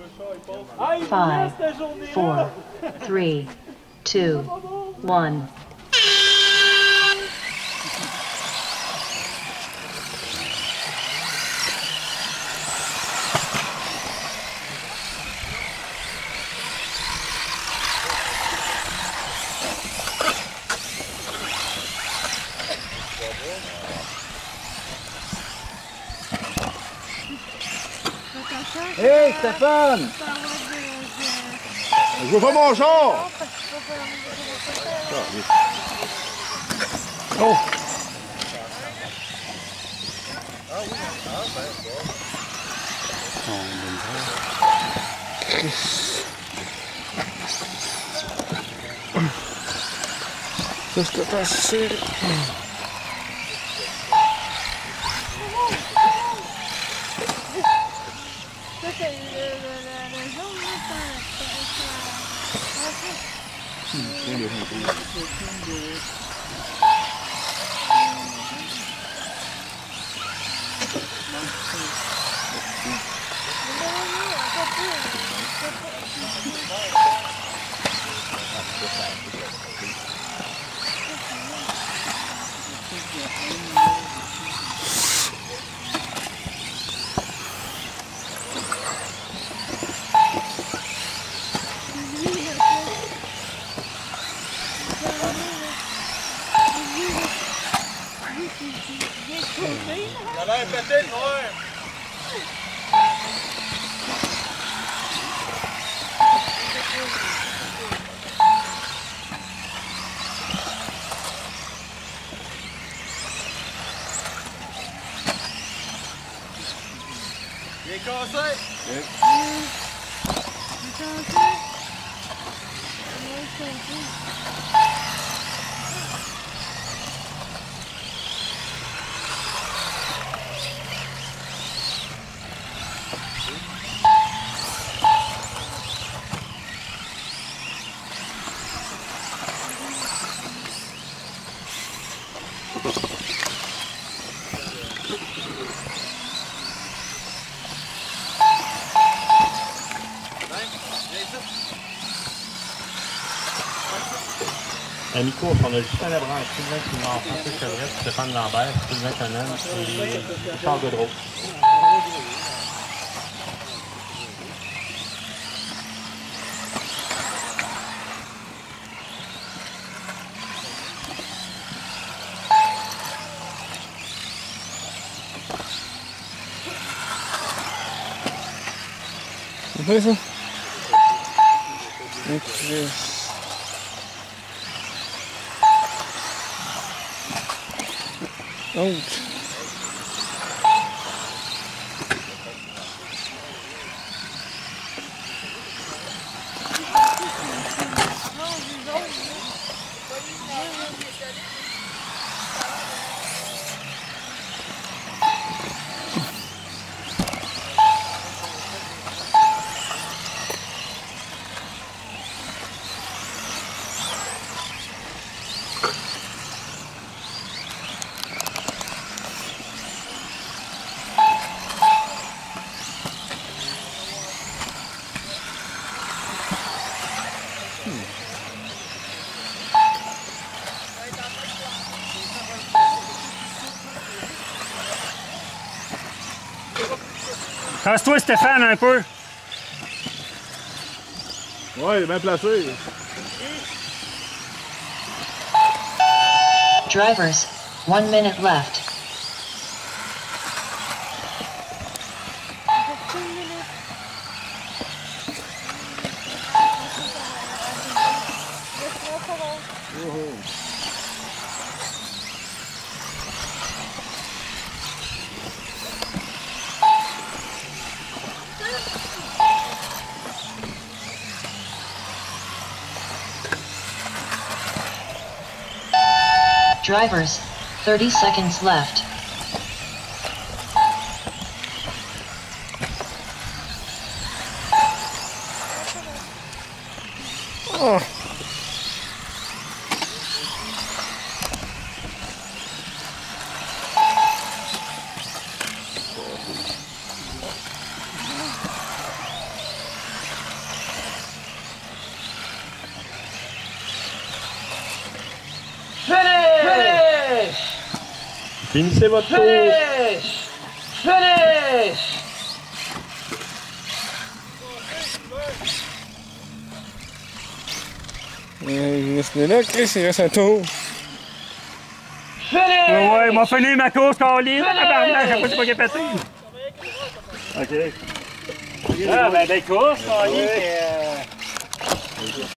5, 4, 3, 2, 1. Hey Stéphane! Je veux pas mon char! Oh! Ça c'était facile. Ça a l'air pété, noir. Il est cassé. Nico, on a juste un abrant, Sylvain Cunard, François Chevrette, Stéphane Lambert, Sylvain Conan et Charles Godreau. C'est vrai ça? Ok. Ouch. Casse-toi Stéphane un peu! Ouais, il est bien placé. Drivers, 1 minute left. Drivers, 30 seconds left. Oh. Finissez votre tour. Finish! Finish! Il est là, Chris, il reste un tour. Finish! Ouais, il m'a fini ma course, Caroline. Tabarnak, j'ai pas dit pas pété. OK. Ah, ben, course, Caroline.